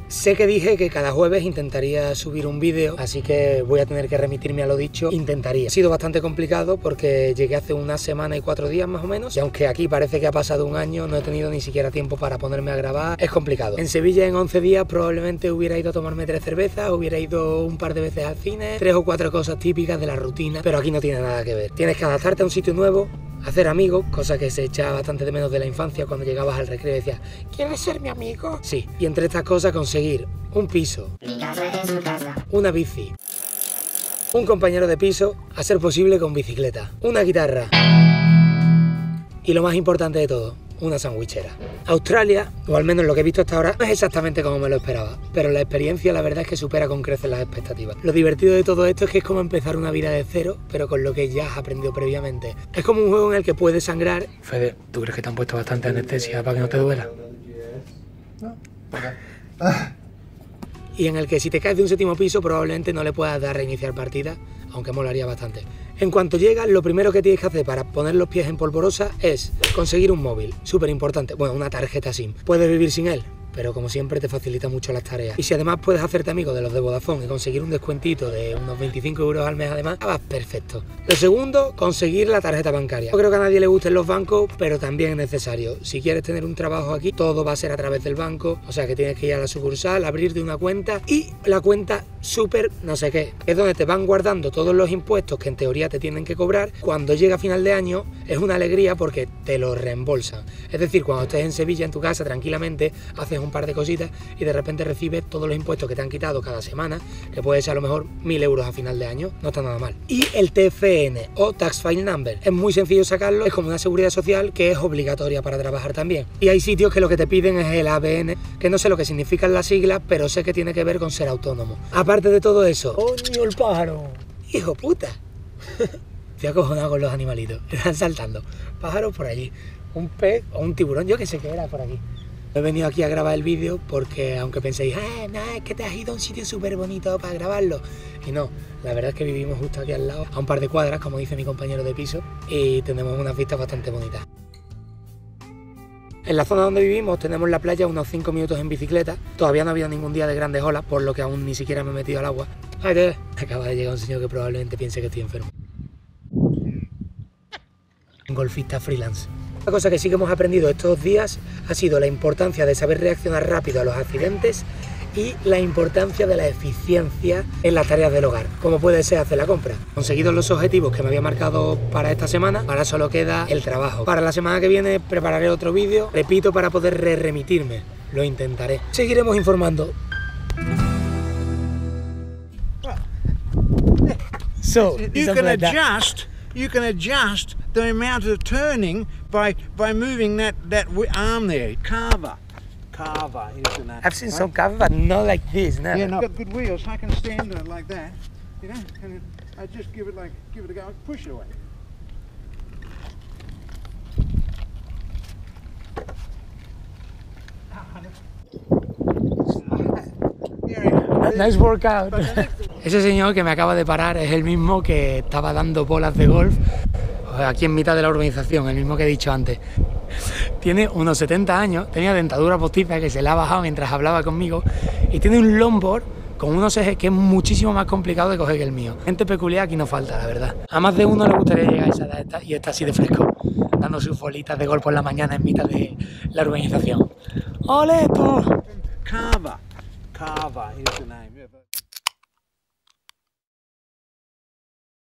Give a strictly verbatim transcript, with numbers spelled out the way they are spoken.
Sé que dije que cada jueves intentaría subir un vídeo, así que voy a tener que remitirme a lo dicho. Intentaría. Ha sido bastante complicado porque llegué hace una semana y cuatro días más o menos, y aunque aquí parece que ha pasado un año, no he tenido ni siquiera tiempo para ponerme a grabar. Es complicado. En Sevilla en once días probablemente hubiera ido a tomarme tres cervezas, hubiera ido un par de veces al cine, tres o cuatro cosas típicas de la rutina, pero aquí no tiene nada que ver. Tienes que adaptarte a un sitio nuevo, hacer amigos, cosa que se echa bastante de menos de la infancia cuando llegabas al recreo y decías, ¿quieres ser mi amigo? Sí, y entre estas cosas conseguir un piso, mi casa es su casa, una bici, un compañero de piso, a ser posible con bicicleta, una guitarra y lo más importante de todo, una sandwichera. Australia, o al menos lo que he visto hasta ahora, no es exactamente como me lo esperaba, pero la experiencia la verdad es que supera con creces las expectativas. Lo divertido de todo esto es que es como empezar una vida de cero, pero con lo que ya has aprendido previamente. Es como un juego en el que puedes sangrar. Fede, ¿tú crees que te han puesto bastante anestesia para que no te duela? No. Y en el que si te caes de un séptimo piso probablemente no le puedas dar a reiniciar partida, aunque molaría bastante. En cuanto llegas, lo primero que tienes que hacer para poner los pies en polvorosa es conseguir un móvil, súper importante, bueno, una tarjeta SIM. Puedes vivir sin él, pero como siempre te facilita mucho las tareas. Y si además puedes hacerte amigo de los de Vodafone y conseguir un descuentito de unos veinticinco euros al mes además, vas perfecto. Lo segundo, conseguir la tarjeta bancaria. No creo que a nadie le gusten los bancos, pero también es necesario. Si quieres tener un trabajo aquí, todo va a ser a través del banco, o sea que tienes que ir a la sucursal, abrirte una cuenta y la cuenta súper no sé qué, es donde te van guardando todos los impuestos que en teoría te tienen que cobrar. Cuando llega a final de año es una alegría porque te lo reembolsan. Es decir, cuando estés en Sevilla en tu casa tranquilamente, haces un par de cositas y de repente recibes todos los impuestos que te han quitado cada semana, que puede ser a lo mejor mil euros a final de año, no está nada mal. Y el T F N o Tax File Number, es muy sencillo sacarlo, es como una seguridad social que es obligatoria para trabajar también. Y hay sitios que lo que te piden es el A B N, que no sé lo que significan las siglas, pero sé que tiene que ver con ser autónomo. Aparte de todo eso, ¡coño el pájaro! ¡Hijo puta! Estoy acojonado con los animalitos, están saltando pájaros por allí, un pez o un tiburón, yo que sé qué era por aquí. He venido aquí a grabar el vídeo porque aunque penséis, ah, no, es que te has ido a un sitio súper bonito para grabarlo. Y no, la verdad es que vivimos justo aquí al lado, a un par de cuadras, como dice mi compañero de piso, y tenemos unas vistas bastante bonitas. En la zona donde vivimos tenemos la playa unos cinco minutos en bicicleta. Todavía no ha habido ningún día de grandes olas, por lo que aún ni siquiera me he metido al agua. ¡Ay, qué! Acaba de llegar un señor que probablemente piense que estoy enfermo. Un golfista freelance. Una cosa que sí que hemos aprendido estos días ha sido la importancia de saber reaccionar rápido a los accidentes y la importancia de la eficiencia en las tareas del hogar, como puede ser hacer la compra. Conseguidos los objetivos que me había marcado para esta semana, ahora solo queda el trabajo. Para la semana que viene prepararé otro vídeo, repito, para poder re remitirme. Lo intentaré. Seguiremos informando. So, you can adjust. You can adjust the amount of turning by by moving that that arm there. Carver, carver is the name. I've seen some carver, but not like this. No. Yeah, no. I've got good wheels. I can stand on it like that. You know, and I just give it like give it a go, push it away. Nice workout. Ese señor que me acaba de parar es el mismo que estaba dando bolas de golf aquí en mitad de la urbanización, el mismo que he dicho antes. Tiene unos setenta años, tenía dentadura postiza que se la ha bajado mientras hablaba conmigo y tiene un longboard con unos ejes que es muchísimo más complicado de coger que el mío. Gente peculiar aquí no falta, la verdad. A más de uno le gustaría llegar a esa edad esta, y está así de fresco, dando sus bolitas de golf por la mañana en mitad de la urbanización. ¡Ole, tú! Carver, carver is the name.